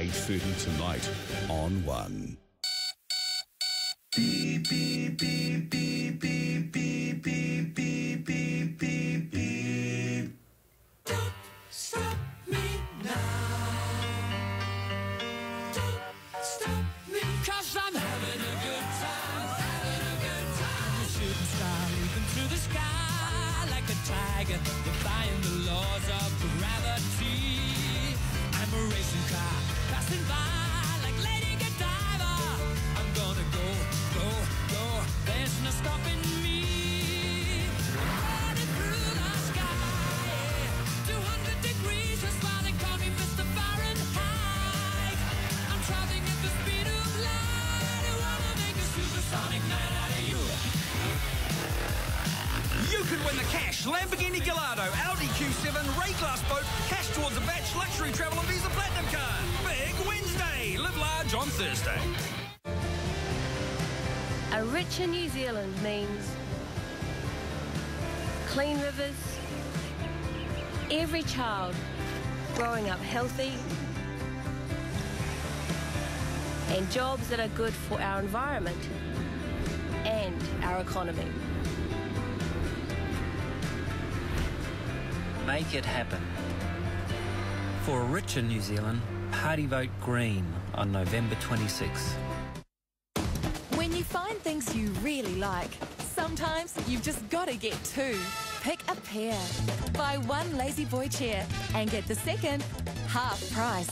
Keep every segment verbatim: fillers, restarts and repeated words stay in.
eight thirty tonight on One. Beep, beep, beep, beep, beep, beep, beep, beep, beep, beep, beep. Don't stop me now. Don't stop me, 'cause I'm having a good time, having a good time. The shooting star leaping through the sky like a tiger, defying the laws of gravity. I'm a racing car passing by like Lady Godiva. I'm gonna go, go, go, there's no stopping me. I'm riding through the sky, two hundred degrees, that's why they call me Mister Fahrenheit. I'm traveling at the speed of light, I wanna make a supersonic man out of you. You could win the cash, Lamborghini Gallardo, Audi Q seven, Ray Glass boat, cash towards a batch, luxury travel and Visa Platinum card. Big Wednesday, live large on Thursday. A richer New Zealand means clean rivers, every child growing up healthy, and jobs that are good for our environment and our economy. Make it happen. For a richer New Zealand, party vote Green on November twenty-sixth. When you find things you really like, sometimes you've just got to get two. Pick a pair. Buy one LaZboy chair and get the second half price.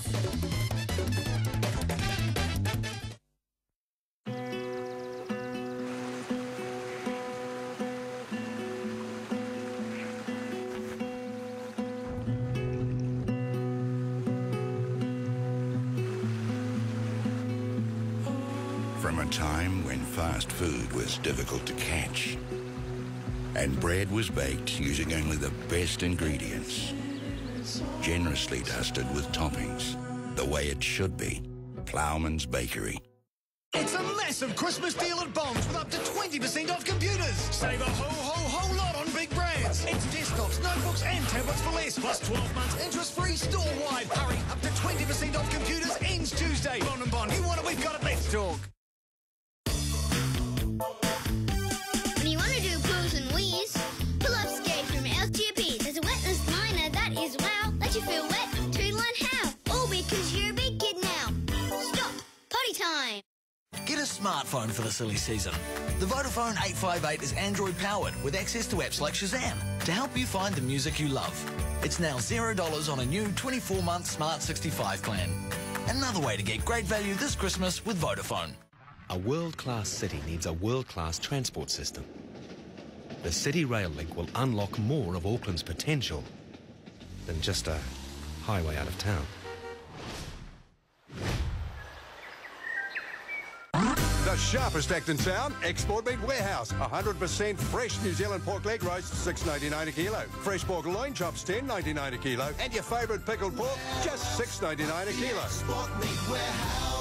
From a time when fast food was difficult to catch and bread was baked using only the best ingredients, generously dusted with toppings, the way it should be. Ploughmans Bakery. It's a massive Christmas deal at Bonds with up to twenty percent off computers. Save a whole, whole, whole lot on big brands. It's desktops, notebooks and tablets for less, plus twelve months interest-free store-wide. Hurry, up to twenty percent off computers ends Tuesday. Bond and Bond, you want it, we've got it, let's talk. When you want to do poos and wheeze, pull up skate from L G P. There's a wetness liner that is wow. Let you feel wet to learn how. All because you're a big kid now. Stop. Potty time. Get a smartphone for the silly season. The Vodafone eight five eight is Android powered with access to apps like Shazam to help you find the music you love. It's now zero dollars on a new twenty-four month Smart sixty-five plan. Another way to get great value this Christmas with Vodafone. A world-class city needs a world-class transport system. The City Rail Link will unlock more of Auckland's potential than just a highway out of town. The sharpest act in town, Export Meat Warehouse. one hundred percent fresh New Zealand pork leg roast, six ninety-nine a kilo. Fresh pork loin chops, ten ninety-nine a kilo. And your favourite pickled pork, just six ninety-nine a kilo. Export Meat Warehouse.